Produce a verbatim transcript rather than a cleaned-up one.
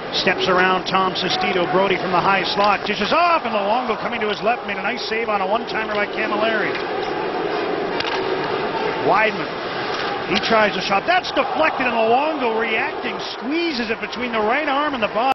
Steps around Tom Sestito. Brody from the high slot. Dishes off, and Luongo coming to his left made a nice save on a one-timer by Camilleri. Wideman. He tries a shot. That's deflected, and Luongo reacting. Squeezes it between the right arm and the body.